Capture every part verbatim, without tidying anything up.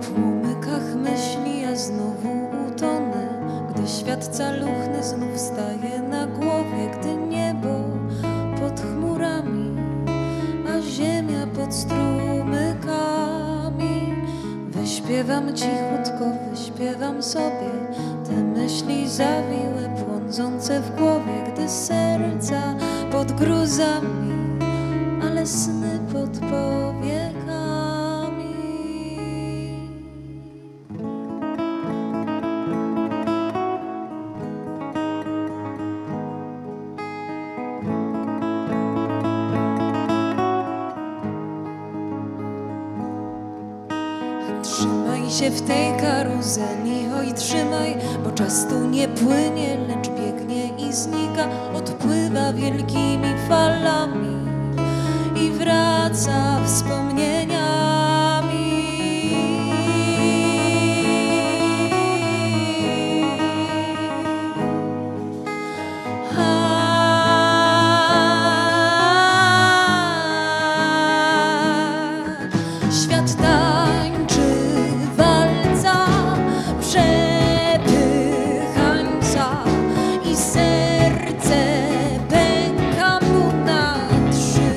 płomykach myśli ja znowu utonę, gdy świat caluchny znów staje na głowie, gdy niebo pod chmurami, a ziemia pod strumykami. Wyśpiewam cichutko, wyśpiewam sobie te myśli zawiłe, błądzące w głowie, gdy serca pod gruzami, ale sny pod powiekami. Trzymaj się w tej karuzeli, oj trzymaj, bo czas tu nie płynie, lecz biegnie i znika, odpływa wielkimi falami i wraca wspomnieniami. Świat tańczy walca, przepychańca i serce pęka mu na trzy.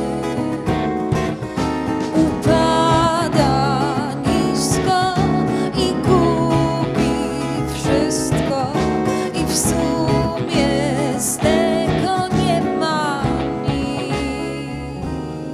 Upada nisko i gubi wszystko i w sumie z tego nie ma nic.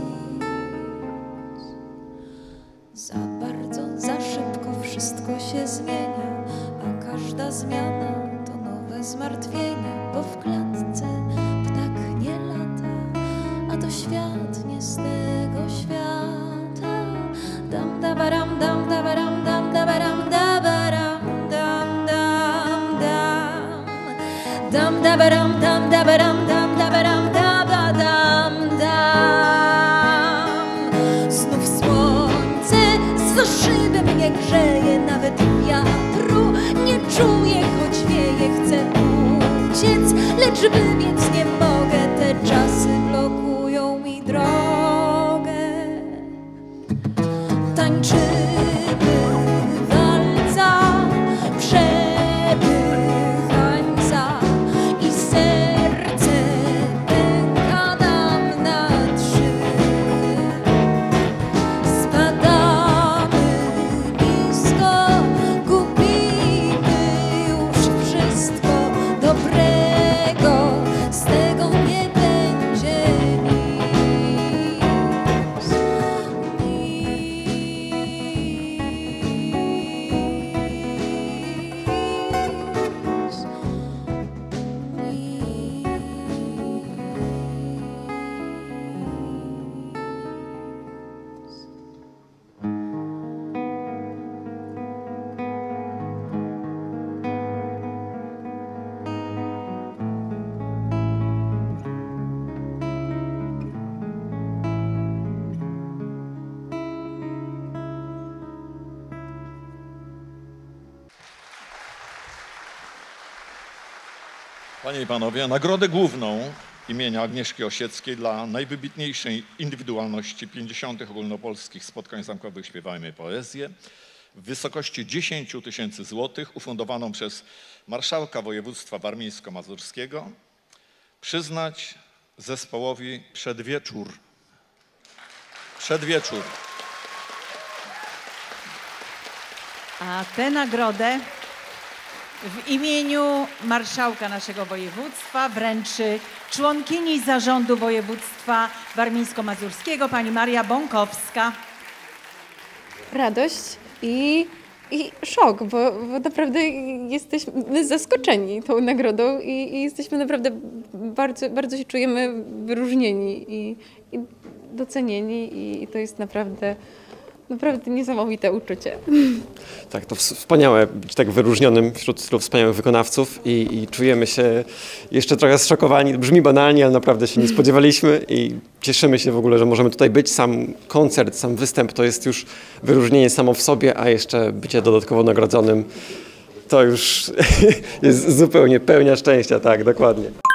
Za bardzo, za szybko wszystko się zmienia, a każda zmiana to nowe zmartwienia, bo w klatce ptak nie lata, a to świat nie z tego świata. Dam dabaram, dam dabaram, dam dabaram, dabaram, dam dam dam. Dam dabaram, dam dabaram, dam dabaram, dabadam dam. Znów słońce za szyby mnie grzeje, nawet wiatru nie czuję, choć wieje, chcę uciec, lecz wybiec nie mogę, te czasy blokują mi drogę. Tańczymy walca, przepychańca i serce pęka nam na trzy. Spadamy nisko, gubimy już wszystko dobrego, z tego nie będzie nic. Panie i Panowie, nagrodę główną imienia Agnieszki Osieckiej dla najwybitniejszej indywidualności pięćdziesiątych ogólnopolskich spotkań zamkowych Śpiewajmy Poezję w wysokości dziesięć tysięcy złotych ufundowaną przez marszałka województwa warmińsko-mazurskiego przyznać zespołowi Przedwieczór. Przedwieczór. A tę nagrodę w imieniu marszałka naszego województwa wręczy członkini zarządu województwa warmińsko-mazurskiego pani Maria Bąkowska. Radość i, i szok, bo, bo naprawdę jesteśmy zaskoczeni tą nagrodą i, i jesteśmy naprawdę bardzo, bardzo się czujemy wyróżnieni i, i docenieni i, i to jest naprawdę Naprawdę niesamowite uczucie. Tak, to wspaniałe być tak wyróżnionym wśród tylu wspaniałych wykonawców i, i czujemy się jeszcze trochę zszokowani. Brzmi banalnie, ale naprawdę się nie spodziewaliśmy i cieszymy się w ogóle, że możemy tutaj być. Sam koncert, sam występ to jest już wyróżnienie samo w sobie, a jeszcze bycie dodatkowo nagrodzonym to już jest zupełnie pełnia szczęścia, tak, dokładnie.